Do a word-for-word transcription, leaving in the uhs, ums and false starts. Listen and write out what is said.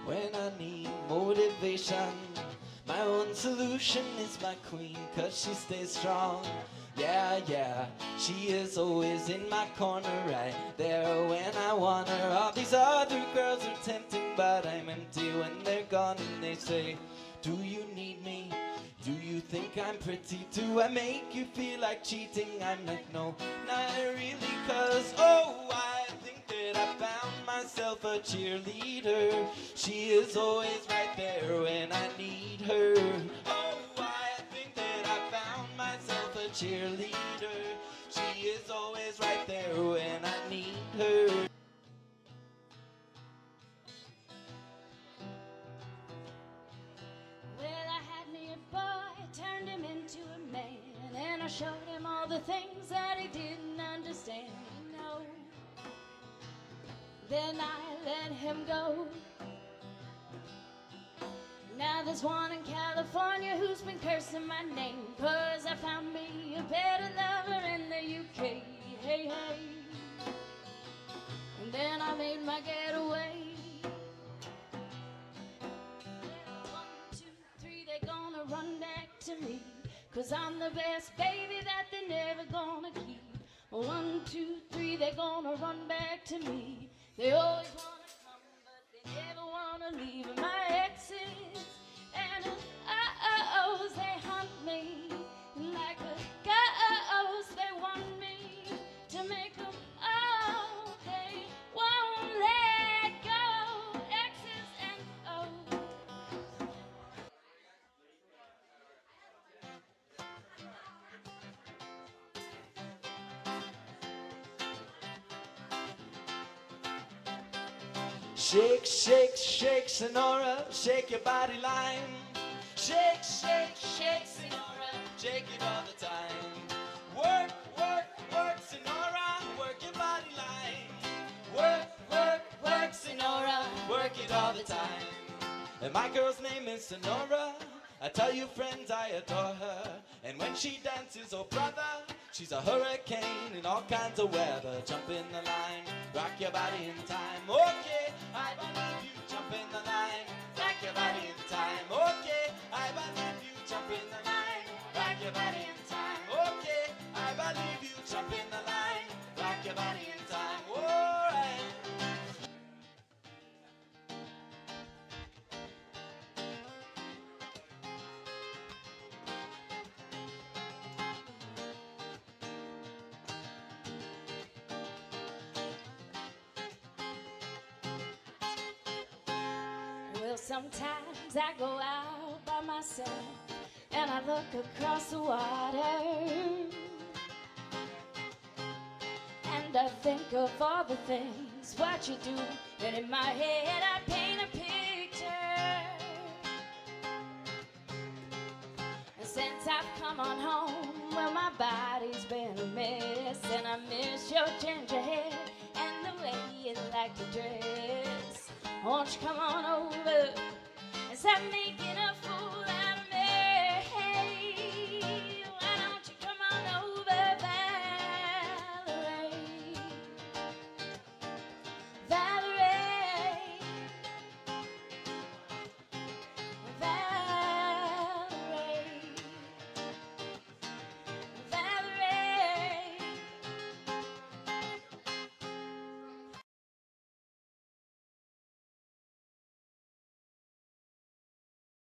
when I need motivation. My own solution is my queen, cause she stays strong. Yeah, yeah, she is always in my corner, right there when I want her. All these other girls are tempting, but I'm empty when they're gone. And they say, do you need me? Do you think I'm pretty? Do I make you feel like cheating? I'm like, no, not really, cause oh, I think that I found myself a cheerleader. She is always right there when I need her. Oh, I think that I found myself a cheerleader. She is always right there when I need her. Turned him into a man, and I showed him all the things that he didn't understand. No, then I let him go. Now there's one in California who's been cursing my name, cause I found me a better lover in the U K. Hey, hey. And then I made my getaway. Run back to me, cause I'm the best baby that they're never gonna keep. One, two, three, they're gonna run back to me. They always wanna come, but they never wanna leave. My exes and uh-oh-ohs, they hunt me like a ghost. They want me to make them oh, they won't let go. Exes and oh. Shake, shake, shake, Sonora, shake your body line. Shake, shake, shake, Sonora, shake it all the time. Work, work, work, Sonora, work your body line. Work, work, work, Sonora, work it all the time. And my girl's name is Sonora. I tell you friends, I adore her. And when she dances, oh brother, she's a hurricane in all kinds of weather. Jump in the line, rock your body in time. Okay, I believe you, jump in the line, rock your body in time. Okay, I believe you, jump in the line, rock your body in time. Okay, I believe you, jump in the line, rock your body in time. All right. Well, sometimes I go out by myself and I look across the water and I think of all the things what you do, and in my head I paint a picture. And since I've come on home, well, my body's been a mess, and I miss your ginger hair and the way you like to dress. Won't you come on over and stop making up